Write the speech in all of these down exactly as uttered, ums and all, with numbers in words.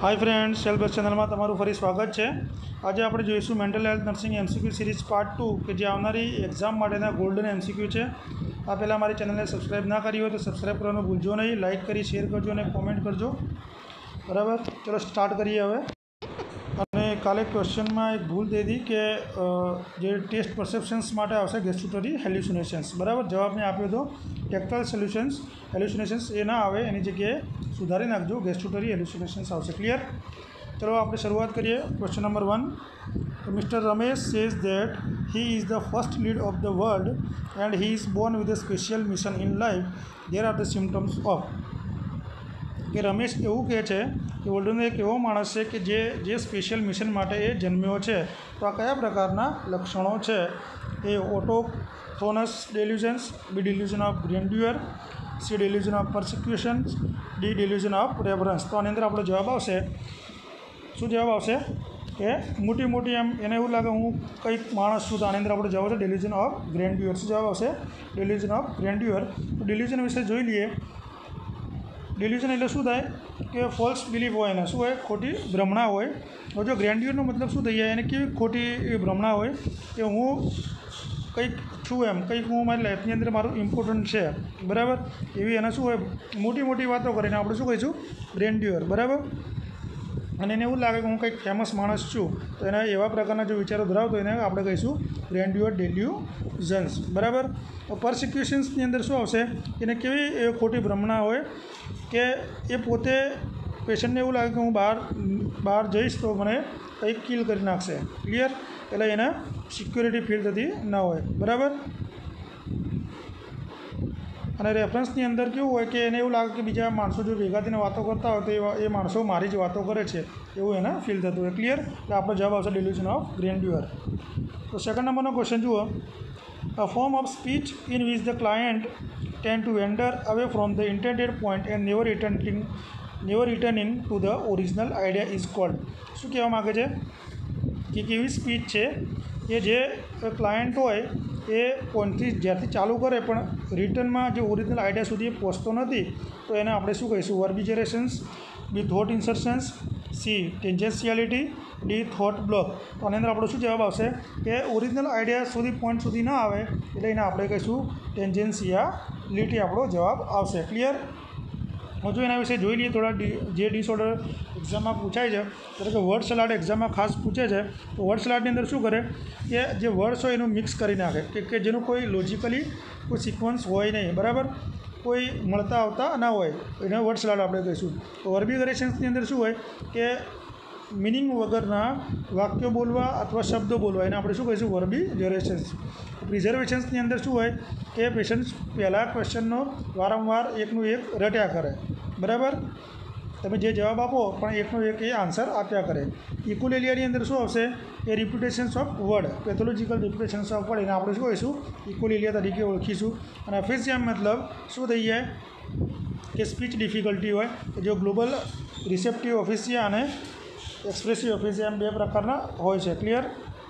हाय friends, self best channel में तमारू फरी स्वागत है। आज आप जोईशुं mental health nursing MCQ series part two के जे आवनारी एक्जाम माटेना गोल्डन एमसीक्यू है। आ पहला हमारी चैनल ने सब्सक्राइब ना करी हो तो सब्सक्राइब करने भूलजो नहीं, लाइक करी शेर करजो और कॉमेंट करजो। बराबर, चलो स्टार्ट करिए हवे। अने काले क्वेश्चन में एक भूल दे दी कि जे टेस्ट परसेप्शन्स माटे आवशे गेस्टुटरी हेल्युसिनेशन्स। बराबर, जवाब में आप्यो तो टेक्टाइल सोल्यूशन्स हेल्युसिनेशन्स ए ना आवे, एनी जगह सुधारी नाखजो, गेस्टुटरी हेल्युसिनेशन्स आवशे। क्लियर? चलो आप शुरुआत करिए। Question number one, mister Ramesh says that he is the first lead of the world and he is born with a special mission in life. There are the symptoms of कि रमेश एवं कहे कि वर्ल्डनो एक एवो माणस है कि जे जे स्पेशियल मिशन माटे ए जन्म्यो है। तो आ कया प्रकारना लक्षणों है? A autochthonous delusions, B delusion of grandeur, C delusion of persecution, D delusion of reference. तो आनी अंदर आपणो जवाब आवशे, शुं जवाब आवशे कि मोटी मोटी एम एने एवुं लागे हूँ कंईक माणस छूं। तो आनी अंदर आपणो जवाब आवशे डिल्यूजन ऑफ ग्रेंड्यूअर। शुं जवाब आवशे? Delusion of grandeur. तो डिल्यूजन विषे जोई लीए। डिल्यूजन एटले शुं थाय कि फॉल्स बिलीफ होय ने शुं होय, खोटी भ्रमणा होय। तो जो ग्रेंड्यूअरनो मतलब शुं थई जाय, एने केवी खोटी भ्रमणा होय कि हूँ कंईक छूँ एम, कंईक हूँ मारी लाइफनी अंदर मारुं इम्पोर्टન્ટ है। बराबर, एवी एने शुं होय मोटी मोटी वातो करीने आपणे शुं कहीशुं? ग्रेंड्यूअर। बराबर, અને એને એવું લાગે કે હું કંઈક ફેમસ માણસ છું, તો એના એવા પ્રકારના જો વિચારો ધરાવતો એને આપણે કહીશું ગ્રેન્ડ્યુઅર ડેલ્યુઝન્સ। બરાબર, પરસિક્યુશન્સની અંદર શું આવશે? એને કેવી ખોટી ભ્રમણા હોય કે એ પોતે પેશન્ટને એવું લાગે કે હું બહાર બહાર જઈશ તો મને કંઈક કિલ કરી નાખશે। ક્લિયર? એટલે એને સિક્યોરિટી ફીલ થતી ન હોય। બરાબર, અને રેફરન્સની અંદર કેવું હોય કે એને એવું લાગે કે બીજા માણસો જો ભેગા થઈને વાતો કરતા હોય તો એ માણસો મારી જ વાતો કરે છે એવું એને ફીલ થતું હોય। ક્લિયર? એટલે આપણો જવાબ આવશે ડિલ્યુઝન ઓફ ગ્રેન્ડ્યુઅર। તો સેકન્ડ નંબરનો ક્વેશ્ચન જુઓ, a form of speech in which the client tend to wander away from the intended point and never returning never returning to the original idea is called. શું કહેવા માગે છે કે કેવી speech છે કે જે ક્લાયન્ટ હોય એ પોઈન્ટથી જ્યારથી ચાલુ કરે પણ રિટર્નમાં જે ઓરિજિનલ આઈડિયા સુધી પહોંચતો નથી, તો એને આપણે શું કહીશું? Verbigerations, B thought insertions, C tangentiality, D thought block. તો આની અંદર આપણો શું જવાબ આવશે કે ઓરિજિનલ આઈડિયા સુધી પોઈન્ટ સુધી ના આવે એટલે એને આપણે કહીશું ટેન્જન્શિયાલિટી આપણો જવાબ આવશે। ક્લિયર? હજુ એના વિશે જોઈ લઈએ થોડા જે ડિસઓર્ડર એક્ઝામમાં પૂછાય છે, એટલે કે વર્ડ સલાડ એક્ઝામમાં ખાસ પૂછે છે। તો વર્ડ સલાડની અંદર શું કરે કે જે વર્ડ્સ હોય એનું મિક્સ કરી નાખે કે કે જેનું કોઈ લોજિકલી કોઈ સિક્વન્સ હોય નહીં। બરાબર, કોઈ મળતા આવતા ના હોય, એને વર્ડ સલાડ આપણે કહીશું। તો વર્બિજરેશન્સની અંદર શું હોય કે મિનિંગ વગરના વાક્યો બોલવા અથવા શબ્દો બોલવા, એને આપણે શું કહીશું? વર્બિજરેશન્સ। પ્રિઝર્વેશન્સની અંદર શું હોય કે પેશન્ટ પહેલાં ક્વેશ્ચનનો વારંવાર એકનું એક રટ્યા કરે। બરાબર, તમે જે જવાબ આપો પણ એકનો એક એ આન્સર આપ્યા કરે। ઇક્યુલેલિયાની અંદર શું આવશે A repetitions of word, pathological repetitions of word, એને આપણે શું કહીશું? ઇક્યુલેલિયા તરીકે ઓળખીશું। અને અફેસિયામ મતલબ શું થઈ જાય કે સ્પીચ ડિફિકલ્ટી હોય કે જો ગ્લોબલ રિસેપ્ટિવ ઓફિસિયા અને એક્સપ્રેસિવ ઓફિસિયા એમ બે પ્રકારના હોય છે। ક્લિયર?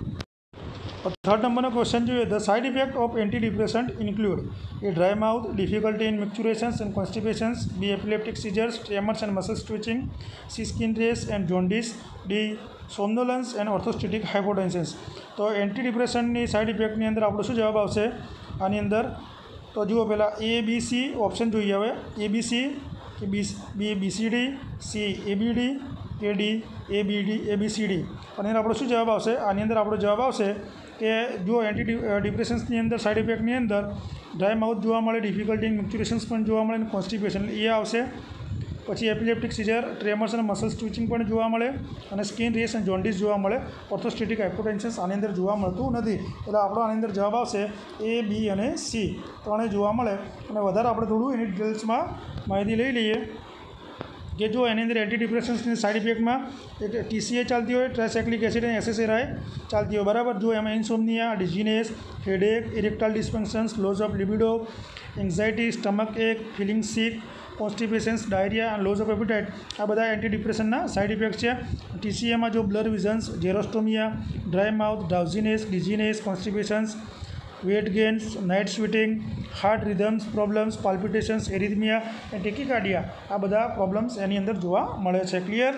થર્ડ નંબરનો ક્વેશ્ચન જોઈએ, the side effect of anti depressant include A dry mouth, difficulty in micturitions and constipations, B epileptic seizures, tremors and muscles twitching, C skin rash and jaundice, D somnolence and orthostatic hypotensions. તો anti ડિપ્રેશન્ટની side ઇફેક્ટની અંદર આપણો શું જવાબ આવશે આની અંદર? તો જુઓ પહેલાં એ બી સી ઓપ્શન જોઈએ હવે, એ બી સી કે B B B C D, C A B D કે D A B D A B C D. અને એનો આપણો શું જવાબ આવશે? આની અંદર આપણો જવાબ આવશે કે જો એન્ટી ડિપ્રેશન્સની અંદર સાઇડ ઇફેક્ટની અંદર ડ્રાય માઉથ જોવા મળે, ડિફિકલ્ટી ઇન મિક્ચુરેશન્સ પણ જોવા મળે અને કોન્સ્ટિપેશન એ આવશે। પછી એપિલેપ્ટિક સિઝર, ટ્રેમર્સ અને મસલ્સ ટ્વિચિંગ પણ જોવા મળે અને સ્કિન રેશ અને જોન્ડિસ જોવા મળે। ઓર્થોસ્ટેટિક હાઇપોટેન્શન્સ આની અંદર જોવા મળતું નથી, એટલે આપણો આની અંદર જવાબ આવશે એ, બી અને સી ત્રણેય જોવા મળે। અને વધારે આપણે થોડું એની ડિટેલ્સમાં માહિતી લઈ લઈએ કે જો એની અંદર એન્ટી ડિપ્રેશન્સની સાઇડ ઇફેક્ટમાં ટીસીએ ચાલતી હોય, ટ્રાયસાયક્લિક એસિડ અને એસએસએરાય ચાલતી હોય। બરાબર, જો એમાં insomnia, dizziness, headache, erectile dysfunctions, loss of libido, anxiety, stomach ache, feeling sick, constipations, diarrhoea અને લોસ ઓફ એપિટાઇટ, આ બધા એન્ટી ડિપ્રેશનના સાઇડ ઇફેક્ટ છે। ટીસીએમાં જો blur visions, xerostomia, dry mouth, drowsiness, dizziness, constipations, weight gains, night sweating, heart rhythms problems, palpitations, arrhythmia અને tachycardia, આ બધા પ્રોબ્લેમ્સ એની અંદર જોવા મળે છે. ક્લિયર?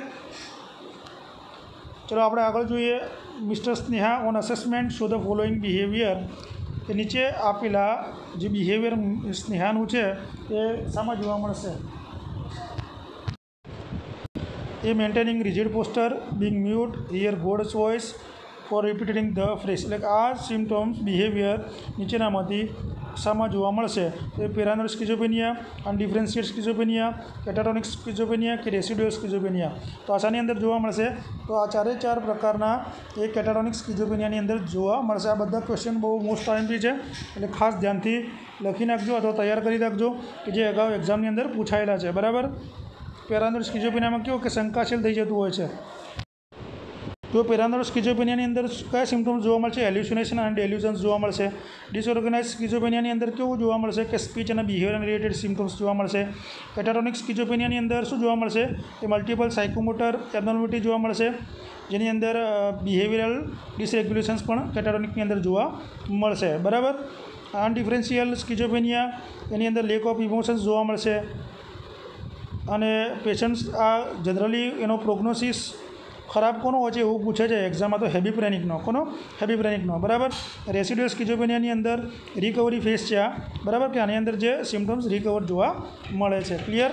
ચલો આપણે આગળ જોઈએ. Mister Sneha on assessment show the following behaviour. કે નીચે આપેલા જે બિહેવિયર સ્નેહાનું છે એ શામાં જોવા મળશે? A maintaining rigid posture, being mute, hear God's voice, for repeating the phrase. એટલે કે આ સિમ્ટમ્સ બિહેવિયર નીચેનામાંથી શામાં જોવા મળશે? A paranoid schizophrenia, undifferentiate schizophrenia, catatonic schizophrenia કે રેસિડ્યુઅલ સ્કિઝોફ્રેનિયા. તો આ શાની અંદર જોવા મળશે? તો આ ચારે ચાર પ્રકારના એ કેટાટોનિક સ્કિઝોફ્રેનિયાની અંદર જોવા મળશે. આ બધા ક્વેશ્ચન બહુ મોસ્ટ આઈએમપી છે, એટલે ખાસ ધ્યાનથી લખી નાખજો અથવા તૈયાર કરી રાખજો કે જે અગાઉ એક્ઝામની અંદર પૂછાયેલા છે. બરાબર? પેરાનોઇડ સ્કિઝોફ્રેનિયામાં કેવું કે શંકાશીલ થઈ જતું હોય છે. તો પેરાનોઇડ સ્કિઝોફ્રેનિયાની અંદર કયા સિમ્ટમ્સ જોવા મળશે? એલ્યુસિનેશન અને ડેલ્યુઝન્સ જોવા મળશે. ડિસઓર્ગેનાઇઝ સ્કિઝોફ્રેનિયાની અંદર કેવું જોવા મળશે? કે સ્પીચ અને બિહેવિયર રિલેટેડ સિમ્ટમ્સ જોવા મળશે. કેટાટોનિક સ્કિઝોફ્રેનિયાની અંદર શું જોવા મળશે? એ મલ્ટિપલ સાયકોમોટર એબનોર્માલિટી જોવા મળશે, જેની અંદર બિહેવિયરલ ડિસરેગ્યુલેશન્સ પણ કેટાટોનિકની અંદર જોવા મળશે. બરાબર? અનડિફરન્શિયલ સ્કિઝોફ્રેનિયા, એની અંદર લેક ઓફ ઇમોશન્સ જોવા મળશે. અને પેશન્ટ્સ આ જનરલી એનો પ્રોગ્નોસિસ ખરાબ કોનો હોય છે એવું પૂછે છે એક્ઝામમાં, તો હેબિપ્રેનિકનો. કોનો? હેબિપ્રેનિકનો. બરાબર? રેસિડ્યુઅલ સ્કિઝોફ્રેનિયાની અંદર રિકવરી ફેઝ છે આ. બરાબર? કે આની અંદર જે સિમ્ટમ્સ રિકવર જોવા મળે છે. ક્લિયર?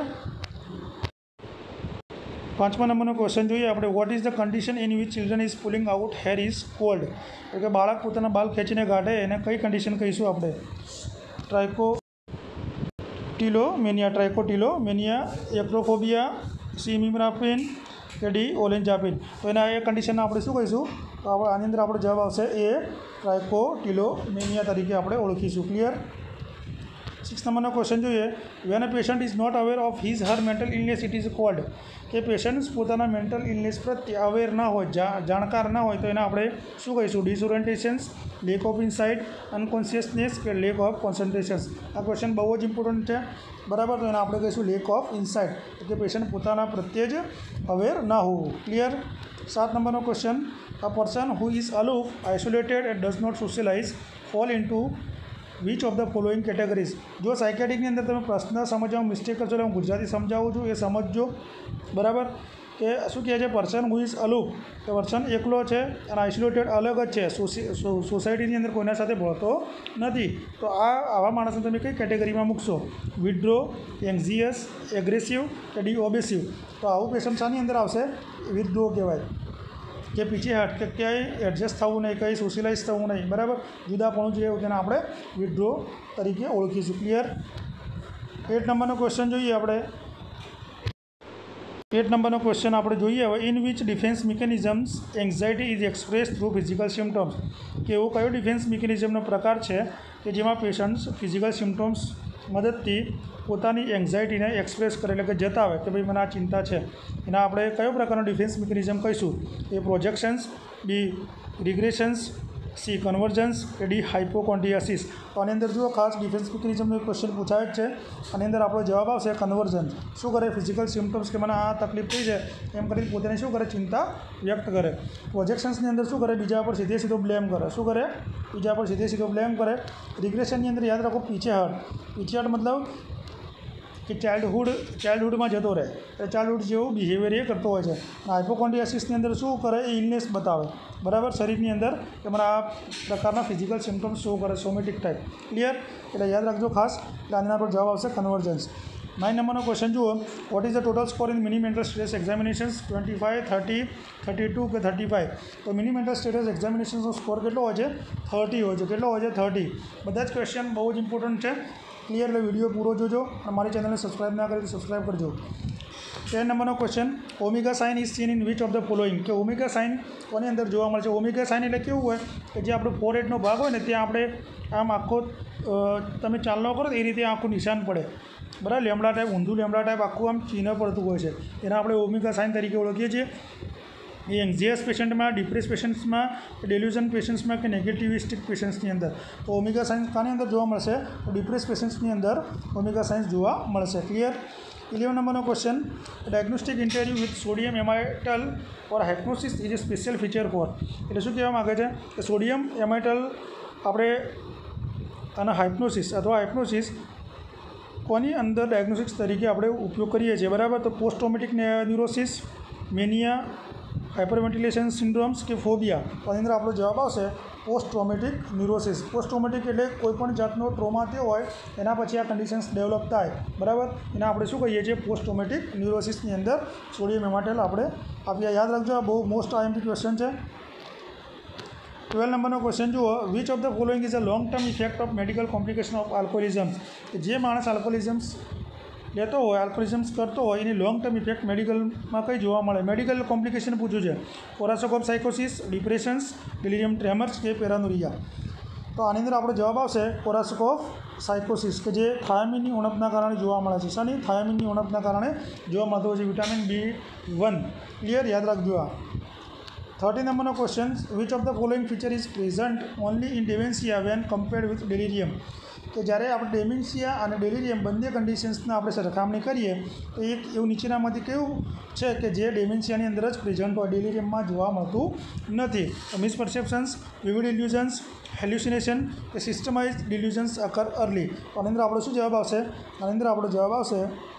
પાંચમા નંબરનો ક્વેશ્ચન જોઈએ આપણે. What is the condition in which children is pulling out hair is called? એટલે કે બાળક પોતાના બાલ ખેંચીને કાઢે એને કઈ કન્ડિશન કહીશું આપણે? ટ્રાઇકો ટીલોમેનિયા, ટ્રાઇકોટિલોમેનિયા, એક્રોફોબિયા, સીમિમ્રાફિન કે ડી ઓલેન્જાપિન. તો એના એ કન્ડિશનને આપણે શું કહીશું? તો આપણે આની અંદર આપણો જવાબ આવશે એ ટ્રાઇકોટિલોમેનિયા તરીકે આપણે ઓળખીશું. ક્લિયર? સિક્સ નંબરનો ક્વેશ્ચન જોઈએ. When a patient is not aware of his her mental illness it is called. કે પેશન્ટ પોતાના મેન્ટલ ઇલનેસ પ્રત્યે અવેર ના હોય, જાણકાર ના હોય, તો એને આપણે શું કહીશું? Disorientations, lack of insight, unconsciousness કે લેક ઓફ કોન્સન્ટ્રેશન્સ. આ ક્વેશ્ચન બહુ જ ઇમ્પોર્ટન્ટ છે. બરાબર? તો એને આપણે કહીશું લેક ઓફ ઇન્સાઇટ, કે પેશન્ટ પોતાના પ્રત્યે જ અવેર ના હોવું. ક્લિયર? સાત નંબરનો question. A person who is aloof, isolated and does not socialize fall into which of the following categories. જો સાયકેટિકની અંદર તમે પ્રશ્ન સમજવામાં મિસ્ટેક કરશો એટલે હું ગુજરાતી સમજાવું છું, એ સમજજો. બરાબર? કે શું કહે છે? પર્સન હુ ઇઝ અલુફ, કે પર્સન એકલો છે અને આઇસોલેટેડ અલગ જ છે, સોસાયટીની અંદર કોઈના સાથે ભળતો નથી. તો આ આવા માણસને તમે કઈ કેટેગરીમાં મૂકશો? વિડ્રો, એન્ઝિયસ, એગ્રેસિવ કે ડી ઓબેસિવ. તો આવું પેશન્ટ શાની અંદર આવશે? વિડ્રો કહેવાય, કે પીછેહટ, કે ક્યાંય એડજસ્ટ થવું નહીં, કંઈ સોશિયલાઇઝ થવું નહીં. બરાબર? જુદાપણું જોઈએ તેને આપણે વિડ્રો તરીકે ઓળખીશું. ક્લિયર? એટ નંબરનો ક્વેશ્ચન જોઈએ આપણે. એટ નંબરનો ક્વેશ્ચન આપણે જોઈએ હવે. In which defence mechanisms anxiety is express through physical symptoms. કે એવો કયો ડિફેન્સ મિકેનિઝમનો પ્રકાર છે કે જેમાં પેશન્ટ્સ ફિઝિકલ સિમ્ટમ્સ મદદથી પોતાની એન્ઝાયટીને એક્સપ્રેસ કરે, એટલે કે જતાવે કે ભાઈ મને આ ચિંતા છે. એના આપણે કયો પ્રકારનો ડિફેન્સ મિકેનિઝમ કહીશું? A projections, B regressions, C convergence કે ડી હાઇપોકોન્ડ્રિયાસિસ. તો આની અંદર જુઓ ખાસ ડિફેન્સ મિકેનિઝમનો એક ક્વેશ્ચન પૂછાય જ છે. આની અંદર આપણો જવાબ આવશે કન્વર્જન. શું કરે? ફિઝિકલ સિમ્ટમ્સ કે મને આ તકલીફ થઈ છે એમ કરીને પોતાને શું કરે? ચિંતા વ્યક્ત કરે. પ્રોજેક્શન્સની અંદર શું કરે? બીજા પર સીધે સીધો બ્લેમ કરે. શું કરે? બીજા પર સીધે સીધો બ્લેમ કરે. રિગ્રેશનની અંદર યાદ રાખો પીછેહટ. પીછેહટ મતલબ કે ચાઇલ્ડહુડ ચાઇલ્ડહુડમાં જતો રહે, એટલે ચાઇલ્ડહુડ જેવું બિહેવિયર એ કરતો હોય છે. હાઇપોકોન્ડ્રિયાસિસની અંદર શું કરે? એ ઇલનેસ બતાવે. બરાબર? શરીરની અંદર કે મને આ પ્રકારના ફિઝિકલ સિમ્ટમ્સ શો કરે, સોમેટિક ટાઈપ. ક્લિયર? એટલે યાદ રાખજો ખાસ. એટલે આના પર જવાબ આવશે કન્વર્જન્સ. નાઇન નંબરનો ક્વેશ્ચન જુઓ. What is the total score in mini mental status examinations? Twenty five, thirty, thirty two કે થર્ટી ફાઇવ. તો મિની મેન્ટલ સ્ટેટસ એક્ઝામિનેશન્સનો સ્કોર કેટલો હોય છે? થર્ટી હોય છે. કેટલો હોય છે? થર્ટી. બધા જ ક્વેશ્ચન બહુ જ ઇમ્પોર્ટન્ટ છે. ક્લિયર? એટલે વિડીયો પૂરો જોજો અને મારી ચેનલને સબસ્ક્રાઈબ ના કરી તો સબસ્ક્રાઈબ કરજો. ટેન નંબરનો question. Omega sign is seen in which of the following. કે ઓમેગા સાઇન કોની અંદર જોવા મળશે? ઓમેગા સાઇન એટલે કેવું હોય કે જે આપણો ફોરહેડનો ભાગ હોય ને ત્યાં આપણે આમ આખો તમે ચાલનો કરો એ રીતે આખું નિશાન પડે. બરાબર? લેમડા ટાઈપ, ઊંધું લેમડા ટાઈપ આખું આમ ચિહ્ન પડતું હોય છે. એને આપણે ઓમેગા સાઇન તરીકે ઓળખીએ છીએ. એ એન્ઝિયસ પેશન્ટમાં, ડિપ્રેસ પેશન્ટ્સમાં, ડેલ્યુઝન પેશન્ટ્સમાં કે નેગેટિવિસ્ટિક પેશન્ટ્સની અંદર. તો ઓમેગા સાઇન્સ કાની અંદર જોવા મળશે? તો ડિપ્રેસ પેશન્ટ્સની અંદર ઓમેગા સાઇન્સ જોવા મળશે. ક્લિયર? ઇલેવન નંબરનો question. Diagnostic interview with sodium amytal or hypnosis is a special feature for. એટલે શું કહેવા માગે છે કે સોડિયમ એમાઇટલ આપણે અને હાઇપ્નોસિસ અથવા હાઇપ્નોસિસ કોની અંદર ડાયગ્નોસ્ટિક્સ તરીકે આપણે ઉપયોગ કરીએ છીએ, બરાબર. તો post traumatic neurosis, mania, hyperventilation syndromes કે ફોબિયા. તો આની અંદર આપણો જવાબ આવશે post traumatic neurosis. Post traumatic એટલે કોઈપણ જાતનો ટ્રોમા થયો હોય એના પછી આ કન્ડિશન્સ ડેવલપ થાય, બરાબર. એના આપણે શું કહીએ છીએ, પોસ્ટ ટ્રોમેટિક ન્યુરોસિસની અંદર સોડિયમ એમાટેલ આપણે આપીએ. યાદ રાખજો, આ બહુ મોસ્ટ આઈએમપી ક્વેશ્ચન છે. ટ્વેલ્વ નંબરનો ક્વેશ્ચન જુઓ. Which of the following is a long term effect of medical complication of alcoholisms. કે જે માણસ આલ્કોહોલિઝમ્સ લેતો હોય, આલ્કોહોલિઝમ્સ કરતો હોય, એની લોંગ ટર્મ ઇફેક્ટ મેડિકલમાં કઈ જોવા મળે. મેડિકલ કોમ્પ્લિકેશન પૂછ્યું છે. કોરાસોકોપ સાયકોસિસ, ડિપ્રેશન્સ, ડિલિરિયમ ટ્રેમર્સ કે પેરાનોરિયા. તો આની અંદર આપણો જવાબ આવશે કોરાસોકોપ સાયકોસિસ, કે જે થાયામીનની ઉણપના કારણે જોવા મળે છે. શાની? થાયામીનની ઉણપના કારણે જોવા મળતો હોય છે. Vitamin B one. ક્લિયર? યાદ રાખજો. આ થર્ટી નંબરનો question. Which of the following feature is present only in dementia when compared with delirium. કે જ્યારે આપણે ડેમેન્શિયા અને ડેલિરિયમ બંને કન્ડિશન્સના આપણે સરખામણી કરીએ તો એક એવું નીચેનામાંથી કેવું છે કે જે ડેમેન્શિયાની અંદર જ પ્રેઝન્ટ હોય, ડેલિરિયમમાં જોવા મળતું નથી. મિસપરસેપ્શન્સ, વિવિડ ઇલ્યુઝન્સ, હેલ્યુસિનેશન કે સિસ્ટમાઇઝ ડિલ્યુઝન્સ અકર અર્લી. તો આની અંદર આપણો શું જવાબ આવશે? આની અંદર આપણો જવાબ આવશે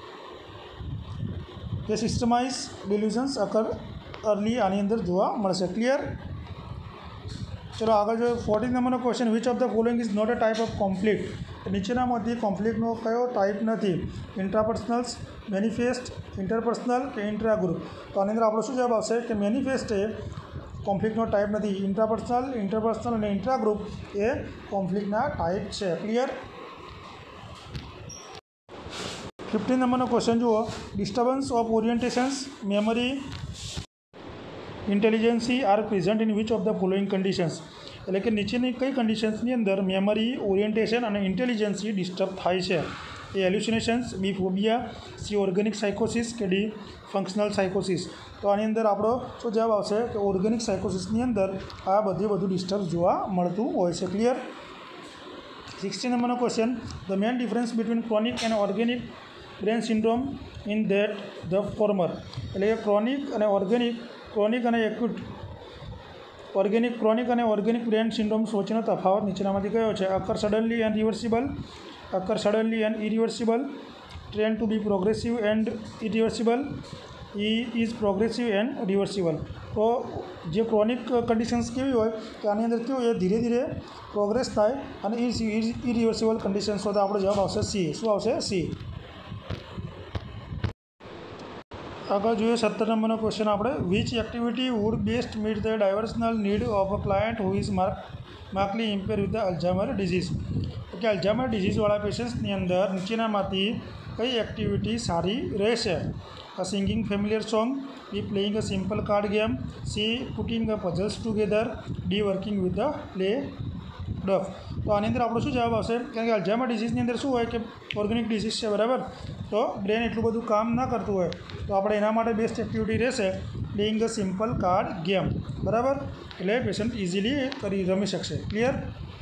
કે સિસ્ટમાઇઝ ડિલ્યુઝન્સ અકર અર્લી આની અંદર જોવા મળશે. ક્લિયર? ચલો આગળ જોઈએ. ફોર્ટીન નંબરનો question. Which of the following is not a type of conflict. નીચેનામાંથી કોન્ફ્લિક્ટનો કયો ટાઈપ નથી? ઇન્ટ્રાપર્સનલ્સ, મેનિફેસ્ટ, ઇન્ટરપર્સનલ કે ઇન્ટ્રા ગ્રુપ. તો આની અંદર આપણો શું જવાબ આવશે કે મેનિફેસ્ટ એ કોન્ફ્લિક્ટનો ટાઈપ નથી. ઇન્ટ્રાપર્સનલ, ઇન્ટરપર્સનલ અને ઇન્ટ્રા ગ્રુપ એ કોન્ફ્લિક્ટના ટાઈપ છે. ક્લિયર? ફિફ્ટીન નંબરનો ક્વેશ્ચન જુઓ. Disturbance of orientations, memory, intelligency are present in which of the following conditions. એટલે કે નીચેની કઈ કન્ડિશન્સની અંદર મેમરી, ઓરિએન્ટેશન અને ઇન્ટેલિજન્સી ડિસ્ટર્બ થાય છે? A hallucinations, B phobia, C organic સાયકોસિસ કે ડી ફંક્શનલ સાયકોસિસ. તો આની અંદર આપણો શું જવાબ આવશે કે ઓર્ગેનિક સાયકોસિસની અંદર આ બધી બધું ડિસ્ટર્બ જોવા મળતું હોય છે. ક્લિયર? સિક્સટીન નંબરનો question. The main difference between chronic and organic brain syndrome in that the former. એટલે કે ક્રોનિક અને ઓર્ગેનિક ક્રોનિક અને એક્યુટ ઓર્ગેનિક ક્રોનિક અને ઓર્ગેનિક બ્રેન સિન્ડ્રોમ્સ વચ્ચેનો તફાવત નીચેનામાંથી કયો છે? Occur suddenly and reversible, occur suddenly and irreversible, trend to be progressive and irreversible, E is progressive and reversible. તો જે ક્રોનિક કન્ડિશન્સ કેવી હોય કે આની અંદર કેવું એ ધીરે ધીરે પ્રોગ્રેસ થાય અને ઇરિવર્સિબલ કન્ડિશન્સ હોય. તો આપણો જવાબ આવશે સી. શું આવશે? સી. આગળ જોઈએ સત્તર નંબરનો ક્વેશ્ચન આપણે. Which activity would best meet the diversional need of a client who is mark markedly impair with the Alzheimer disease. કે અલ્ઝાઇમર ડિઝીઝવાળા પેશન્ટ્સની અંદર નીચેનામાંથી કઈ એક્ટિવિટી સારી રહેશે? A singing familiar song, B playing a simple card game, C putting a puzzles together, D working with the play dough. તો આની અંદર આપણો શું જવાબ આવશે? કારણ કે અલ્ઝાઇમર ડિઝીઝની અંદર શું હોય કે ઓર્ગેનિક ડિઝીઝ છે, બરાબર. તો બ્રેન એટલું બધું કામ ના કરતું હોય તો આપણે એના માટે બેસ્ટ એક્ટિવિટી રહેશે playing a simple card game, બરાબર. એટલે પેશન્ટ ઇઝીલી કરી રમી શકશે. ક્લિયર?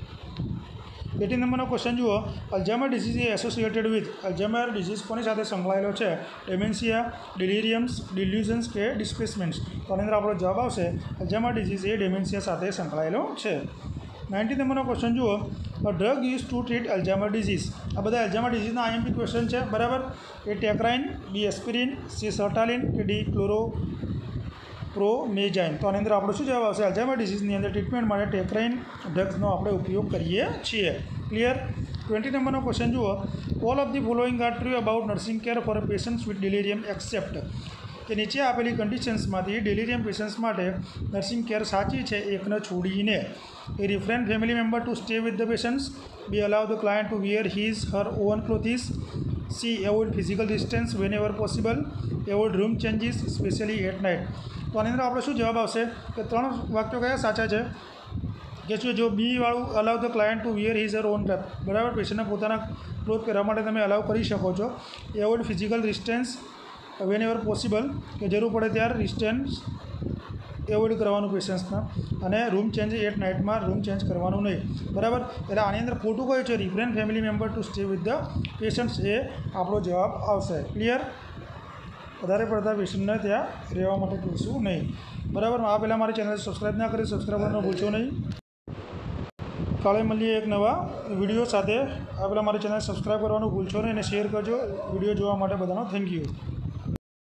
એટીન નંબરનો ક્વેશ્ચન જુઓ. અલ્ઝાઇમર ડિઝીઝ એ એસોસિએટેડ વિથ. અલ્ઝાઇમર ડિઝીઝ કોની સાથે સંકળાયેલો છે? ડેમેન્શિયા, ડિલિરિયમ્સ, ડિલ્યુઝન્સ કે ડિસ્પ્લેસમેન્ટ્સ. તો આની અંદર આપણો જવાબ આવશે અલ્ઝાઇમર ડિઝીઝ એ ડેમેન્શિયા સાથે સંકળાયેલો છે. નાઇન્ટી નંબરનો ક્વેશ્ચન જુઓ. A drug use to treat Alzheimer disease. આ બધા અલ્ઝાઇમર ડિઝીઝના આઈએમપી ક્વેશ્ચન છે, બરાબર. એ ટેક્રાઇન, બી એસ્પિરિન, સી સર્ટાલિન કે ડી ક્લોરો પ્રોમેજાઇન. તો આની અંદર આપણો શું જવાબ આવશે? અલ્ઝાઇમર ડિઝીઝની અંદર ટ્રીટમેન્ટ માટે ટેક્રાઇન ડ્રગ્સનો આપણે ઉપયોગ કરીએ છીએ. ક્લિયર? ટ્વેન્ટી નંબરનો ક્વેશ્ચન જુઓ. All of the following are true about nursing care for patients with delirium except. કે નીચે આપેલી કન્ડિશન્સમાંથી ડિલિરિયમ પેશન્ટ્સ માટે નર્સિંગ કેર સાચી છે એકને છોડીને. A refrain family member to stay with the patients, B allow the client to wear his her own clothes, C avoid physical distance whenever possible, avoid room changes specially at night. તો આની અંદર આપણો શું જવાબ આવશે કે ત્રણ વાક્યો કયા સાચા છે? કે શું જો બી વાળું allow the client to wear his her own cloth, બરાબર. પેશન્ટને પોતાના ક્લોથ પહેરવા માટે તમે અલાઉ કરી શકો છો. Avoid physical distance whenever possible, કે જરૂર પડે ત્યારે ડિસ્ટન્સ એવોઇડ કરવાનું પેશન્ટ્સના, અને રૂમ ચેન્જ એટ નાઇટમાં રૂમ ચેન્જ કરવાનું નહીં, બરાબર. એટલે આની અંદર ખોટું કયું છે? Refrain family member to stay with the patients એ આપણો જવાબ આવશે. ક્લિયર? વધારે પડતા પેશન્ટને ત્યાં રહેવા માટે કહીશું નહીં, બરાબર. આ પહેલાં મારી ચેનલ સબસ્ક્રાઈબ ના કરી સબસ્ક્રાઈબ કરવાનું ભૂલશો નહીં. કાલે મળીએ એક નવા વિડીયો સાથે. આ પહેલાં મારી ચેનલ સબસ્ક્રાઈબ કરવાનું ભૂલશો નહીં અને શેર કરજો. વિડીયો જોવા માટે બધાનો થેન્ક યુ.